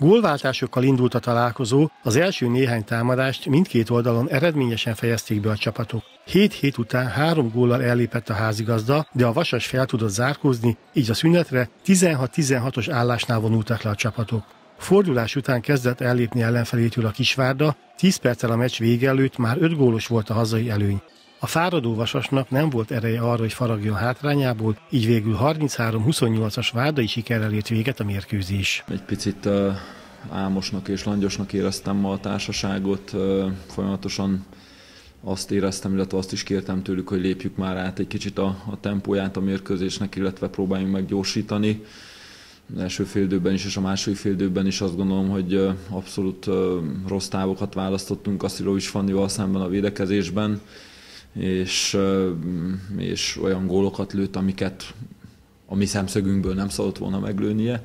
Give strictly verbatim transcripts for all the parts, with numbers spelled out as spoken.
Gólváltásokkal indult a találkozó, az első néhány támadást mindkét oldalon eredményesen fejezték be a csapatok. Hét hét után három góllal ellépett a házigazda, de a Vasas fel tudott zárkózni, így a szünetre tizenhat tizenhatos állásnál vonultak le a csapatok. Fordulás után kezdett ellépni ellenfelétől a Kisvárda, tíz perccel a meccs vége előtt már öt gólos volt a hazai előny. A fáradó Vasasnak nem volt ereje arra, hogy faragjon hátrányából, így végül harminchárom huszonnyolcas várdai sikerrel ért véget a mérkőzés. Egy picit uh, álmosnak és langyosnak éreztem ma a társaságot, uh, folyamatosan azt éreztem, illetve azt is kértem tőlük, hogy lépjük már át egy kicsit a, a tempóját a mérkőzésnek, illetve próbáljunk meg gyorsítani. Az első féldőben is és a második féldőben is azt gondolom, hogy uh, abszolút uh, rossz távokat választottunk Asszilovics Fannival szemben a védekezésben. És, és olyan gólokat lőtt, amiket a mi szemszögünkből nem szabott volna meglőnie.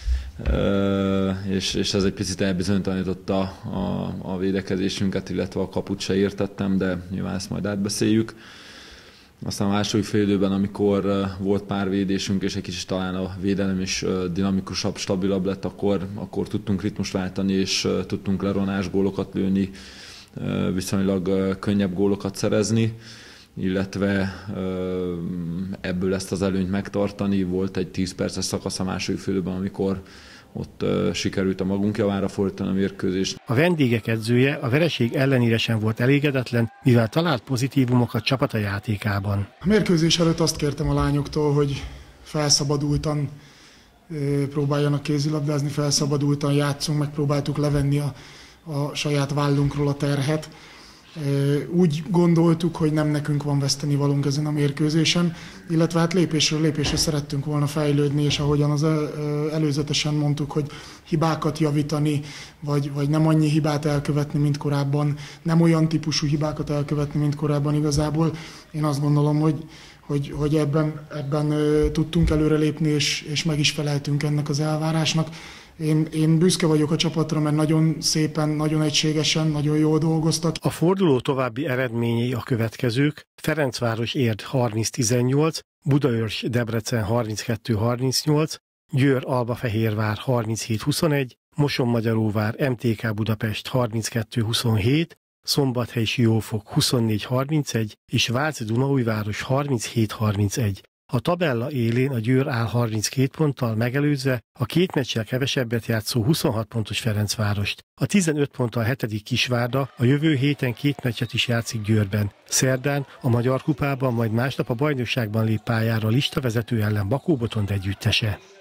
És, és ez egy picit elbizonytalanította a, a védekezésünket, illetve a kaput se értettem, de nyilván ezt majd átbeszéljük. Aztán a második fél időben, amikor volt pár védésünk, és egy kicsit talán a védelem is dinamikusabb, stabilabb lett, akkor, akkor tudtunk ritmust váltani, és tudtunk leronás gólokat lőni, viszonylag könnyebb gólokat szerezni, illetve ebből ezt az előnyt megtartani. Volt egy tíz perces szakasz a második félidőben, amikor ott sikerült a magunk javára fordítani a mérkőzést. A vendégek edzője a vereség ellenére sem volt elégedetlen, mivel talált pozitívumokat csapata játékában. A mérkőzés előtt azt kértem a lányoktól, hogy felszabadultan próbáljanak kézilabdázni, felszabadultan játszunk, megpróbáltuk levenni a a saját vállunkról a terhet. Úgy gondoltuk, hogy nem nekünk van vesztenivalónk ezen a mérkőzésen, illetve hát lépésről lépésre szerettünk volna fejlődni, és ahogyan az előzetesen mondtuk, hogy hibákat javítani, vagy, vagy nem annyi hibát elkövetni, mint korábban, nem olyan típusú hibákat elkövetni, mint korábban igazából. Én azt gondolom, hogy, hogy, hogy ebben, ebben tudtunk előrelépni, és, és meg is feleltünk ennek az elvárásnak. Én, én büszke vagyok a csapatra, mert nagyon szépen, nagyon egységesen, nagyon jól dolgoztak. A forduló további eredményei a következők: Ferencváros-Érd harminc tizennyolc, Budaörs Debrecen harminckettő harmincnyolc, Győr-Albafehérvár harminchét huszonegy, Mosonmagyaróvár em té ká Budapest harminckettő huszonhét, Szombathely-Siófok huszonnégy harmincegy és Váci-Dunaújváros harminchét harmincegy. A tabella élén a Győr áll harminckét ponttal, megelőzve a két meccsel kevesebbet játszó huszonhat pontos Ferencvárost. A tizenöt ponttal hetedik Kisvárda a jövő héten két meccset is játszik Győrben. Szerdán a Magyar Kupában, majd másnap a bajnokságban lép pályára a listavezető ellen Bakó Botond együttese.